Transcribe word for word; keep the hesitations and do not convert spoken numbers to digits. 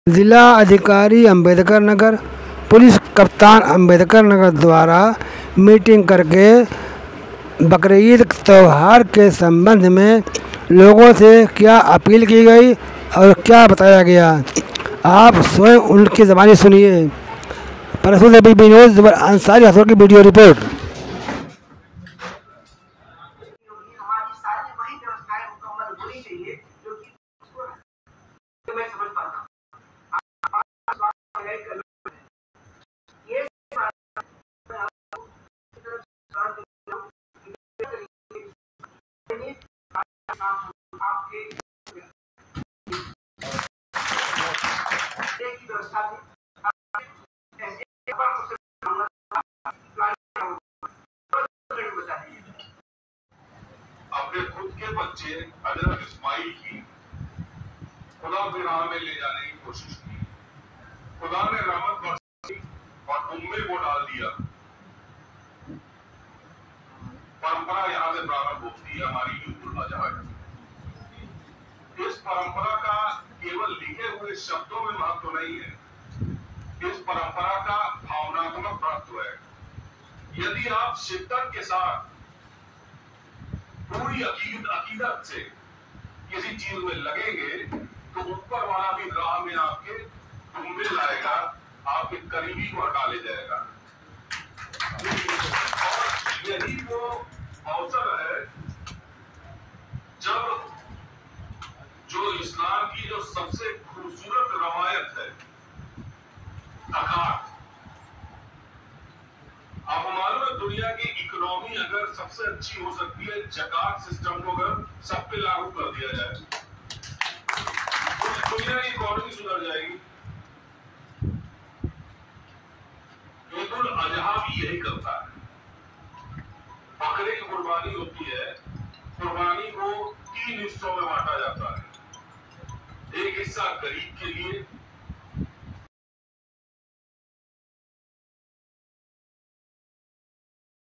जिला अधिकारी अम्बेडकर नगर, पुलिस कप्तान अम्बेडकर नगर द्वारा मीटिंग करके बकरीद त्यौहार के संबंध में लोगों से क्या अपील की गई और क्या बताया गया, आप स्वयं उनकी ज़बानी सुनिए। प्रस्तुत है विनोद अंसारी हसोर की वीडियो रिपोर्ट। अपने खुद के बच्चे हजरत इस्माइल की खुदा की राह में ले जाने की कोशिश की। खुदा ने रहमत बरसाई और उम्मे को डाल दिया। परंपरा यहाँ से प्रारंभ होती है हमारी ईद-उल अज़हा की। इस परंपरा का केवल लिखे हुए शब्दों में महत्व नहीं है, इस परंपरा का भावनात्मक महत्व है। यदि आप शिद्दत के साथ पूरी अकीद अकीदत से किसी चीज में लगेंगे तो ऊपर वाला भी राह में आपके ढूंढे लाएगा, आपके करीबी को हटा ले जाएगा। और यही वो अवसर है जब जो इस्लाम की जो सबसे खूबसूरत रवायत है ज़कात, आप मालूम है दुनिया की इकोनॉमी अगर सबसे अच्छी हो सकती है ज़कात सिस्टम को अगर सब पे लागू कर दिया जाए तो दुनिया की इकोनॉमी सुधर जाएगी। ईद-उल अज़हा भी यही करता है। बकरे की कुर्बानी होती है, कुर्बानी को तीन हिस्सों में बांटा जाता है। एक हिस्सा गरीब के लिए,